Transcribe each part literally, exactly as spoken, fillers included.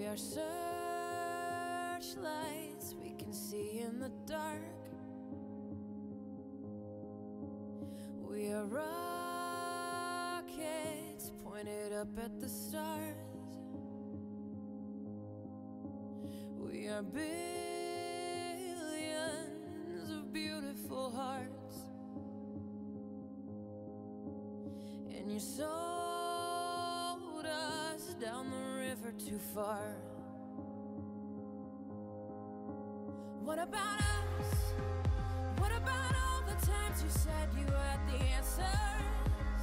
are searchlights we can see in the dark. We are rockets pointed up at the stars. We are billions of beautiful hearts, and you sold us down the river too far. What about us? What about all the times you said you had the answers?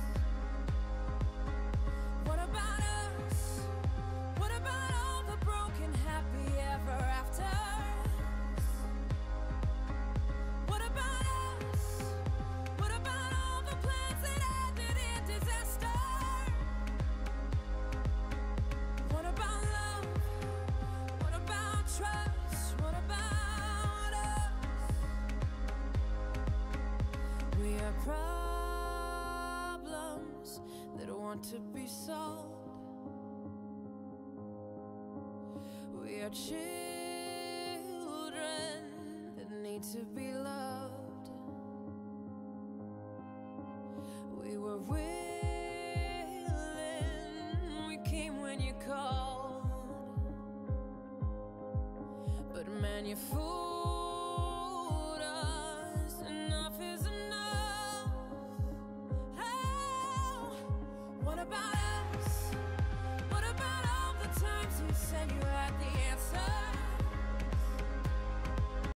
What about us? What about all the broken happy ever afters? What about us? What about all the plans that ended in disaster? What about love? What about trust? What about us? We are problems that want to be solved. We are children that need to be loved. We were willing, we came when you called, but man, you fooled